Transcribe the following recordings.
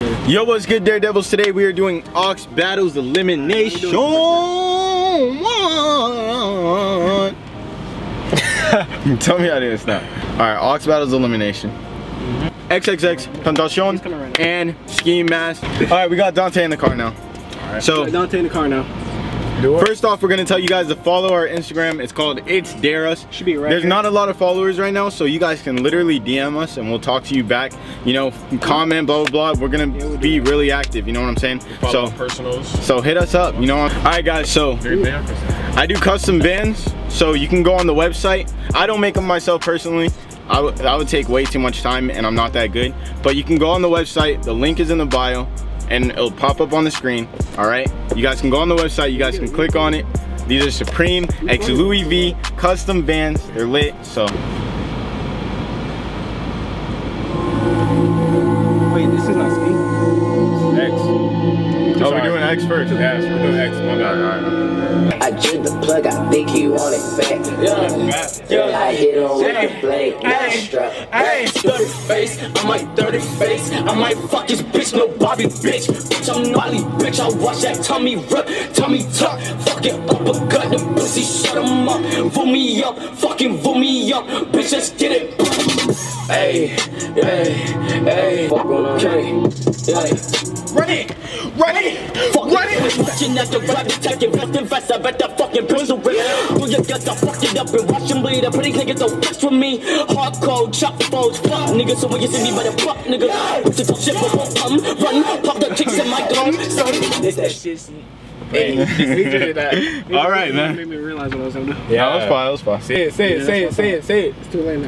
Yo, what's good, Daredevils? Today we are doing Ox Battles Elimination. Tell me how to do this now. Alright, Ox Battles Elimination. XXX, Tentacion, and Ski Mask. Alright, we got Dante in the car now. Alright, so Dante in the car now. First off, we're gonna tell you guys to follow our Instagram. It's called It's Dare Us. Should be right. There's not a lot of followers right now, so you guys can literally DM us and we'll talk to you back. You know, comment, blah blah blah. We're gonna be really active. You know what I'm saying? Follow personals. So hit us up. You know. All right, guys. So I do custom bands, so you can go on the website. I don't make them myself personally. I would take way too much time, and I'm not that good. But you can go on the website. The link is in the bio. And it'll pop up on the screen. All right, you guys can go on the website, you guys can click on it. These are Supreme X Louis V custom bands. They're lit. So Wait, this is not ski. X. oh, we're doing X first. Yes, we're doing X. My bad. All right. I drew the plug, I think he want it back. Yeah, I hit him with the blade. Hey, dirty face, I might dirty face. I might fuck this bitch, no Bobby bitch. Bitch, I'm gnarly, bitch. I watch that tummy rip, tummy tuck. Fucking uppercut, the pussy shut him up. Vote me up, fucking vote me up. Bitch, let's get it. Hey, hey, hey. Okay, yeah. Run it! Run it! Run it! Watching at the rap detective, best invest, I bet that fucking pistol rip. Pull your guts, I fuck it up and watch them bleed. I pretty niggas don't fuck with me. Hardcore, chop foes, fuck niggas. So when you see me, better fuck niggas. What's the shit, but won't come, run, pop the kicks in my gun. So this that shit. Hey, we did that. All right, man. Made me realize what I was gonna do. Yeah, that was fine. That was fine. Say it. It's too late now.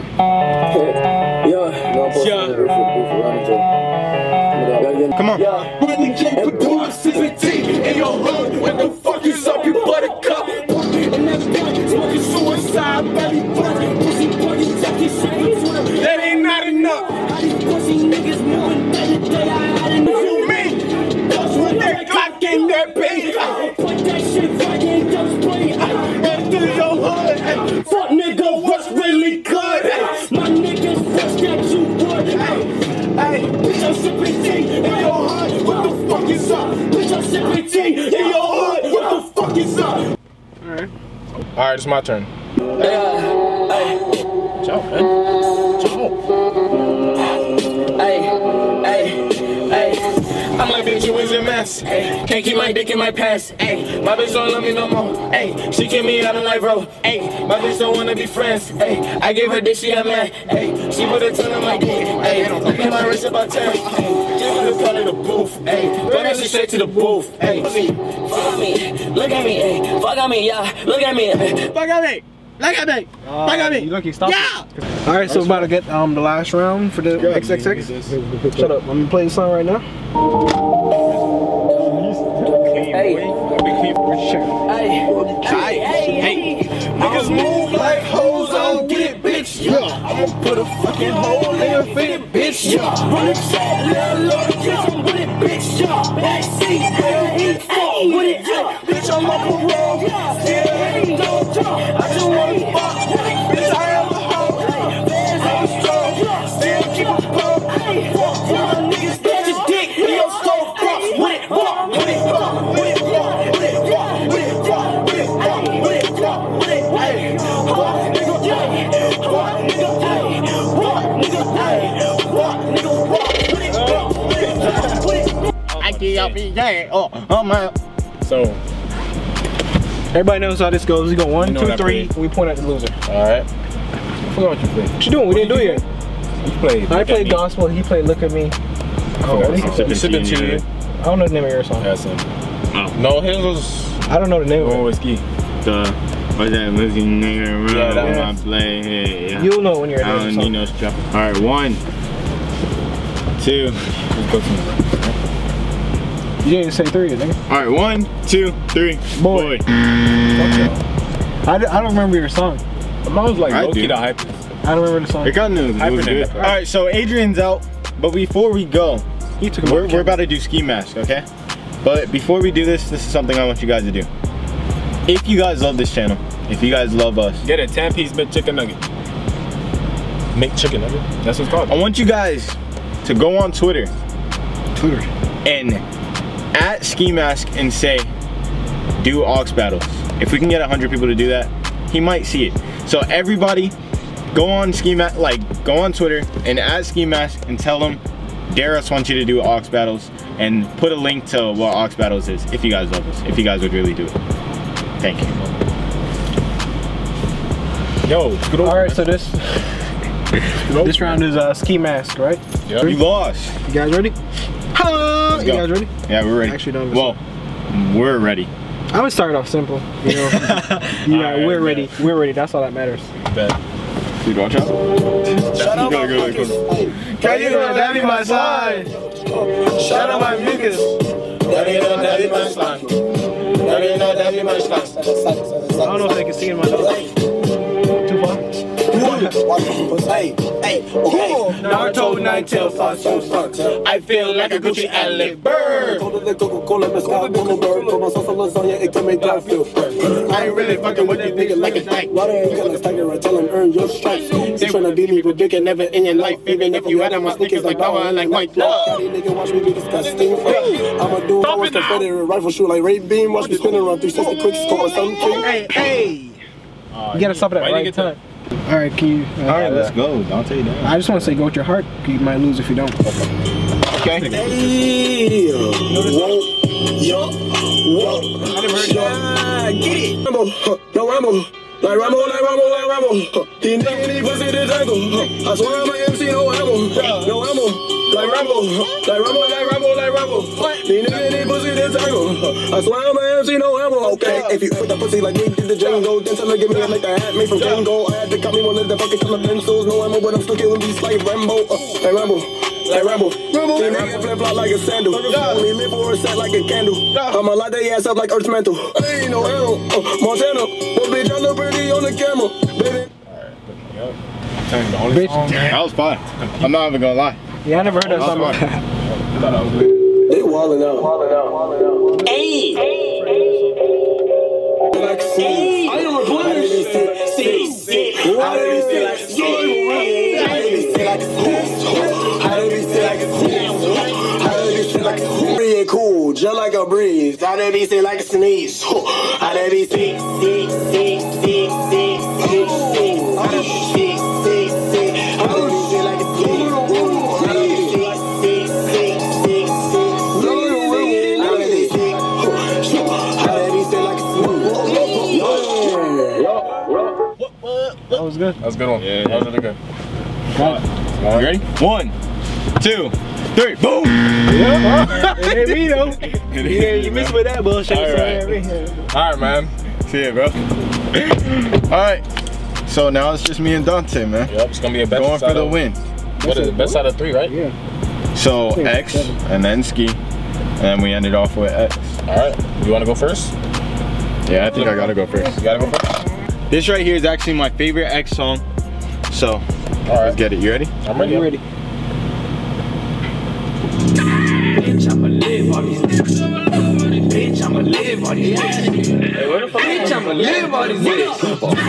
Come on. Really get the blue CBT in your hood. When the fuck is up, you buttercup. And that blunt, smoking suicide, belly blunt. Pussy party, Jackie, shit with Twitter. That ain't not enough. How these pussy niggas moving better day I had enough. You mean? That's what That Glock in that beat. put that shit right in, just play. And through your hood. Fuck nigga, what's really good? My niggas wish that you would. Hey, bitch, I'm sipping tea in your hood. What the fuck is up? Bitch, I'm sipping tea in your hood. What the fuck is up? Alright. Alright, it's my turn. Jump, man. I'm like, bitch, you is a mess. Ay, can't keep my dick in my pants. Ay, my bitch don't love me no more. Ay, she kick me out of life, bro. Ay, my bitch don't wanna be friends. Ay, I gave her dick, she a man. Ay, she put a ton on my dick. Ay, look at my wrist about 10. Ay, give her the call of the booth. Ay, run that shit straight to the booth. Ay, fuck me, look at me. Ay, fuck on me, yeah, look at me. Fuck at me! Look at me! Fuck at me! You lucky, stop. Yeah! Alright, so we're about to get the last round for the XXX. Shut up, I'm playing the song right now. Hey, Niggas move like hoes, I don't get it, bitch. Yeah, I'ma put a fucking hole in your feet, bitch. Yeah, run the track, little Lord, get some with it, bitch. Yeah, backseat, heat, with it, yeah. Bitch, I'm up a road, still ain't no job. I just wanna fuck with it, bitch. I am a hoe, fans on strong, still keep a blow. Fuck y'all niggas, get your dick in your stove, fuck with it, walk with it, walk with it, walk with it, walk with it, walk with it, walk with it, walk with it, hey, walk nigga, hey, walk nigga, hey, walk nigga, hey, walk nigga, walk with it, walk with it, walk with it. I can't be gay. Oh my. So, Everybody knows how this goes. We go 1, 2, 3, and we point at the loser. alright. I forgot what you played. What you doing? We didn't do it yet. You played. I played gospel, he played Look at Me. Oh, sipping tea. I don't know the name of your song. That's him. No, his was. I don't know the name of it. Whiskey. What's that looking nigga around? Yeah, that my one. play? Hey, yeah. You'll know when you're I don't need no strap. Alright, 1, 2. Let's go to the You didn't say 3, nigga. Alright, 1, 2, 3. Boy. I don't remember your song. I was like, I low-key do. the hype. I don't remember the song. It got new. It was good. Alright, so Adrian's out, but before we go, He took we're about to do ski mask, okay? But before we do this is something I want you guys to do. If you guys love this channel, if you guys love us, Get a 10-piece McChicken nugget. McChicken nugget? That's what it's called. I want you guys to go on Twitter Twitter. And at Ski Mask and say, do aux battles. If we can get 100 people to do that, he might see it. So everybody, go on Ski Mask, go on Twitter and at Ski Mask and tell them Darius wants you to do aux battles, and put a link to what aux battles is if you guys love us, if you guys would really do it. Thank you. Yo, good all right, so this round is Ski Mask, right? Yep. You lost. You guys ready? Hello. You guys ready? Yeah, we're ready. Actually, don't. Well, we're ready. I would start off simple. You know, right, we're ready. We're ready. That's all that matters. Bet. Dude, watch out. Shout out my niggas. Can you know that be my side? Shout out my niggas. That ain't no that be my slime. That ain't no that be my slime. I don't know if they can see in my nose. Too far? Hey, Naruto 9 tails, I feel like a Gucci Alec bird. I ain't really fucking with you niggas like a dyke. Tell them earn your stripes. They tryna beat me, but they can never in your life. Even if you had on my sneakers like power and like Mike. Nigga, watch me be disgusting. I'ma do my Confederate rifle shoot like Ray Beam. Watch me spin around 360 quick score something. Hey. You gotta stop it at the right time. Alright, can you... Alright, let's go. Dante down. I just want to say go with your heart. You might lose if you don't. Okay. Yo, whoa. I never heard that. Get it. No Rambo. Like Rambo. He nigga need pussy to tangle. I swear I'm an MC, no ammo. No ammo. Like Rambo. He nigga need pussy to tangle. I swear I'm an MC, no ammo. Okay, if you put that pussy like me, did the Django. Then tell her give me a make that hat made from Django. I had to cut me one of the fucking color pencils. No ammo, but I'm still killing these like Rambo. Like Rambo. He nigga flip flop like a sandal. Only live for a set like a candle. I'ma light their ass up like Earth's mantle. Ain't no hell, Montana. But bitch, I look pretty on the camera, baby. That was fine. I'm not even gonna lie. Yeah, I never heard that song. They wildin' out. Hey. Like I don't replenish. Cool, just like a breeze. How they be say like a sneeze? How they be sick. How they be sick. How they be say like a sneeze? How they be sick. How they be say like a sneeze? That was good. That was a good one. Yeah, that was really good. You ready? 1, 2, 3, boom! Hey, me though. You missed with that bullshit. Alright, man. See ya, bro. Alright. So now it's just me and Dante, man. Yep, it's gonna be a best going for the win. What is it? Best out of 3, right? Yeah. So X and then Ski. And then we ended off with X. Alright. You wanna go first? Yeah, I think I gotta go first. You gotta go first. This right here is actually my favorite X song. So, let's get it. You ready? I'm ready. You ready? Bitch, I'ma live on these niggas. Bitch, I'ma live on these niggas. Bitch, I'ma live on these niggas.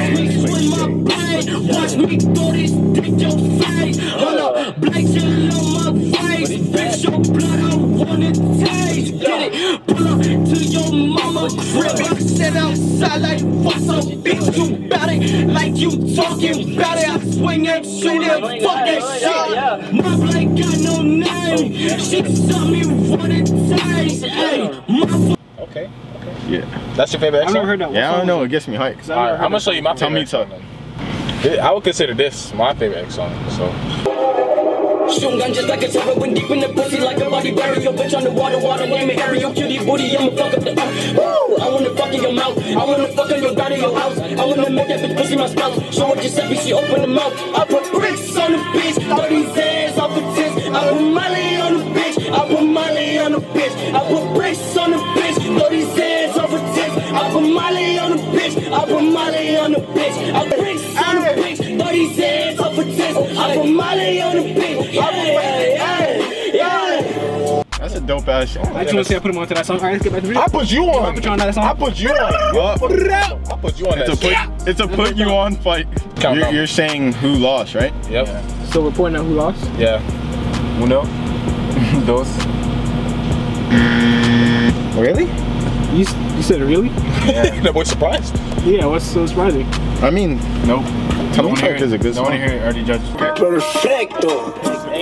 Watch me throw this dick your face. Hold up, black shit on my face. Bitch, your blood, I wanna taste. Get it, pull up to your mama crib. I sit outside like what's up, bitch, you bout it. Like you talking about it. I swing and shoot it, fuck that shit. My black got no name. She saw me running taste. Hey, Okay. Yeah. That's your favorite X I've song? never heard that one. Yeah, I don't know. It gets me hyped. Alright, I'm gonna show you my Tell favorite me X song. I would consider this my favorite X song. So. Shoot gun just like a terror when deep in the pussy like a body bury your bitch on the water name it Harry, your cutie booty, I'ma fuck up the woo! I wanna fuck in your mouth, I wanna fuck on your body, your house, I wanna make that bitch pussy my spouse. Show her Giuseppe, she open the mouth. I put bricks on the bitch, all these ass off the tits. I put Molly on the bitch, I put Molly on the bitch, I put bricks on the bitch, all these ass off the tits. I put Molly on the bitch, I put Molly on the bitch, I put bricks on the bitch, all these ass off the tits. I put Molly on the bitch. That's a dope ass song. I just want to say I put him onto that song. Alright, let's get back to the video. I put you on. I put you on that song. I put you on. Put it out. I put you on that shit. It's a put you on fight. You're saying who lost, right? Yep. So we're pointing out who lost? Yeah. 1, 2, Really? You said really? Yeah. That boy's surprised. Yeah, what's so surprising? I mean, Nope. Tumble Tuck is a good Don't song. want to hear it. Already judged. Perfecto.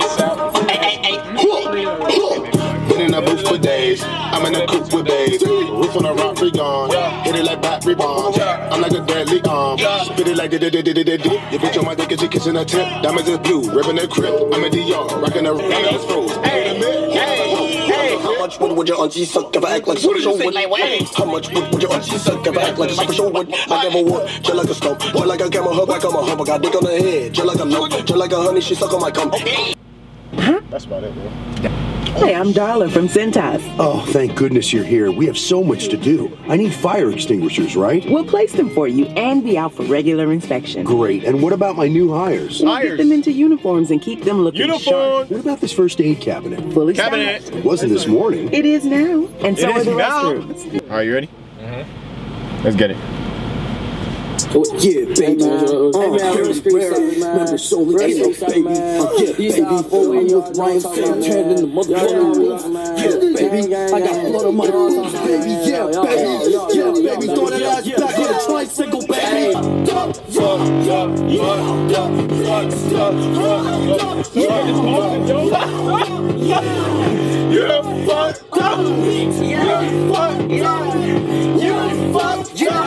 Been in the booth for days. I'm in the coupe with babes. Roof on a rock, free gone. Hit it like battery bomb. I'm like a deadly arm. Spit it like Your bitch on my dick and she kissing her tip. Diamonds is blue, ripping the crib. I'm in DR, rocking the froze. How much would your auntie suck if I act like Super Show would? How much would your auntie suck if I act like Super Show would? I never would. Just like a stump. Just like a camera hub, like I'm a hump. I got dick on the head. Just like a lump. Just like a honey, she suck on my cum. That's about it, bro. Hey, I'm Darla from Cintas. Oh, thank goodness you're here. We have so much to do. I need fire extinguishers, right? We'll place them for you and be out for regular inspection. Great. And what about my new hires? We'll get them into uniforms and keep them looking sharp. What about this first aid cabinet? Fully Cabinet. stocked. It wasn't this morning. It is now. And so are the now. restrooms. All right, you ready? Let's get it. Yeah, baby. Remember, so we ain't no baby. Yeah, baby. I'm with Ryan Santan in the motherfucking booth. Yeah, baby. I got blood on my boobs, baby. Yeah, baby. Yeah, baby. Throw that ass back on the tricycle, baby. You're fucked up. You're fucked up. You're fucked up.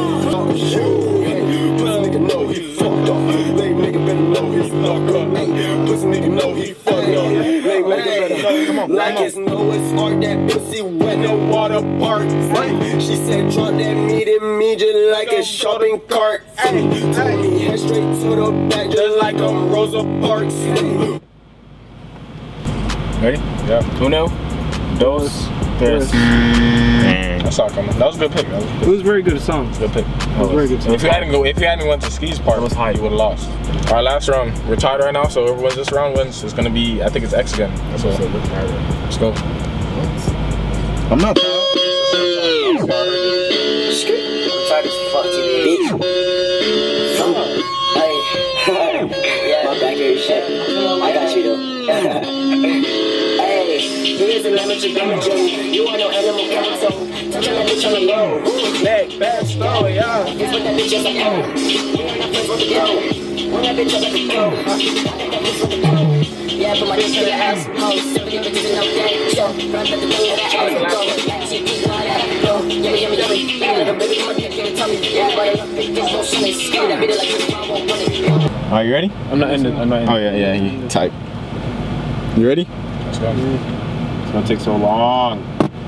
Pussy nigga know he fucked up. Lame nigga better know he's fucked up. Pussy nigga know he fucked up. Lame nigga better know. Like it's Noah's Ark, that pussy wet, no water park. She said drop that meat in me just like a shopping cart. Told me head straight to the back just like I'm Rosa Parks. Ready? Yeah. Uno, dos, tres. That's not coming. That was a good pick. It was a very good song. Good pick. It was a very good song. If you hadn't went to Ski's part, you would have lost. All right, last round. We're tied right now, so whoever wins this round wins. It's gonna be, I think it's X again. So let's go. I'm not. Tired as fuck, bitch. Hey, yeah, my back here, shit. I got you though. Hey, here's an amateur damage. You are no animal council. Touch that bitch on the low. Neck, back, slow, yeah. Put that bitch as a go. When that bitch up at the go. Yeah, put my dick in the ass. Oh, 70 bitches in no day. Yo, run at the thing of that ass. Go, she keep my ass. Go, yummy, yummy, yummy. Little baby, my dick in the tummy. Everybody love big dick, no shimmy. Scare that bitch like this, I won't run it. Are you ready? I'm not ending. Oh yeah, you type. You ready? Let's go. It's gonna take so long.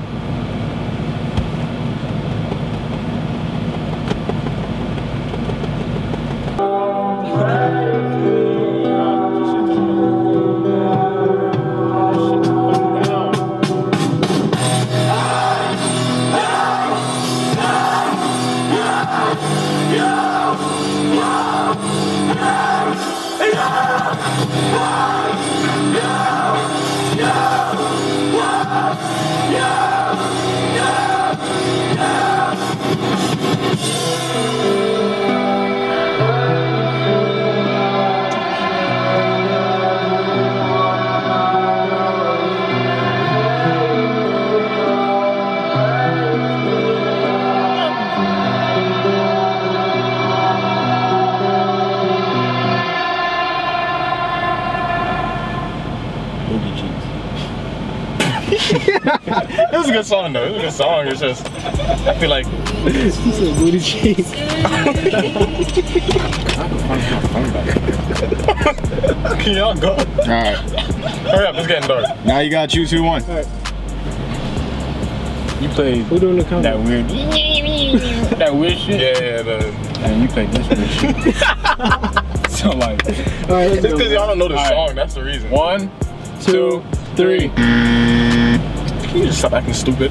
It was a good song though. It was a good song. It's just, I feel like. He said booty cheese. Can y'all go? Alright. Hurry up, it's getting dark. Now you gotta choose who won. Alright. You played Who doing the count? that weird shit. Yeah, And you played this weird shit. So like, Alright, let's it's go. because y'all don't know the All right. song. That's the reason. 1, 2, 3. Can you just stop acting stupid?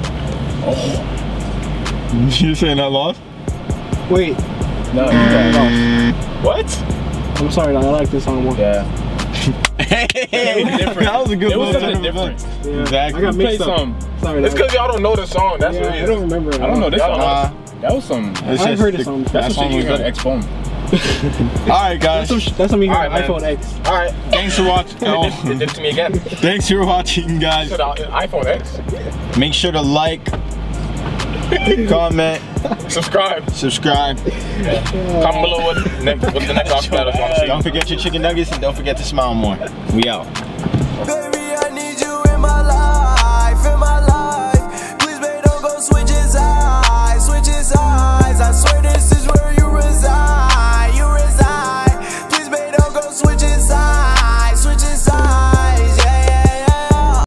You saying I lost? Wait, No, you got lost. What? I'm sorry, I like this song more. Yeah. Hey, that was a good It was one. something different. Yeah. Exactly. I got Play mixed up. some. Sorry, It's because y'all don't know the song. That's the yeah, reason. I don't remember it. I don't know this Y'all song. That was some. It's I've just heard this the- song before. That's that some shit song you was heard good. X Phone. Alright, guys. That's something you got Alright, iPhone X. Alright. Thanks for watching. Oh. Did it to me again. Thanks for watching, guys. iPhone X. Make sure to like, comment, subscribe. Comment below what the next off battle you want to see. Don't forget your chicken nuggets and don't forget to smile more. We out.